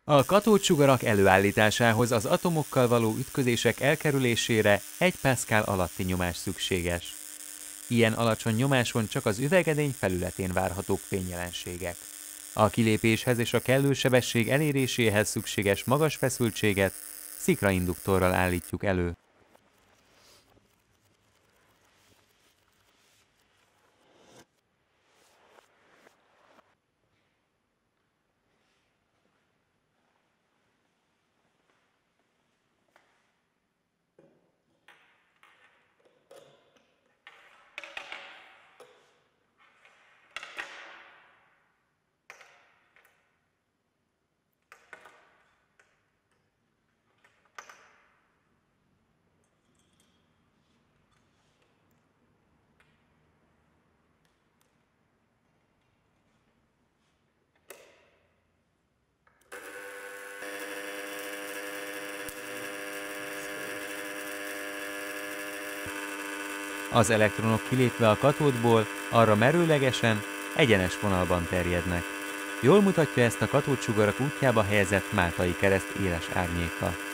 A katódsugarak előállításához az atomokkal való ütközések elkerülésére 1 Pascal alatti nyomás szükséges. Ilyen alacsony nyomáson csak az üvegedény felületén várhatók fényjelenségek. A kilépéshez és a kellő sebesség eléréséhez szükséges magas feszültséget szikrainduktorral állítjuk elő. Az elektronok kilépve a katódból arra merőlegesen, egyenes vonalban terjednek. Jól mutatja ezt a katódsugarak útjába helyezett Máltai kereszt éles árnyéka.